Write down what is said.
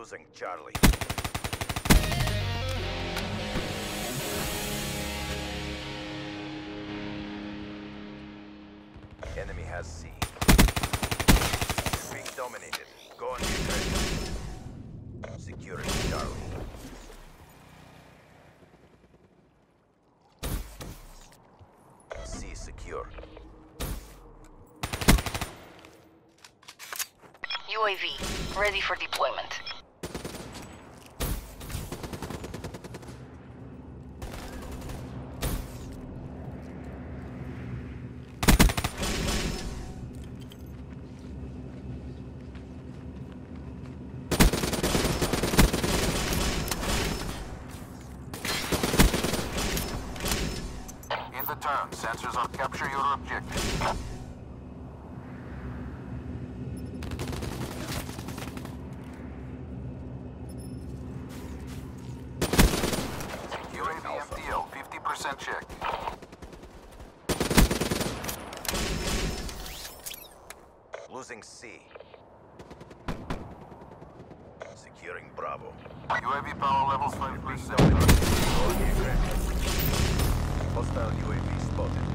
Losing Charlie. Enemy has C. Being dominated. Go on the aggressive. Securing Charlie. C secure. UAV, ready for deployment. In the turn, sensors will capture your objective. UAV MTL, 50% check. Losing C. Securing Bravo. UAV power levels 5%. Go on the aggressive. Hostile UAV spotted.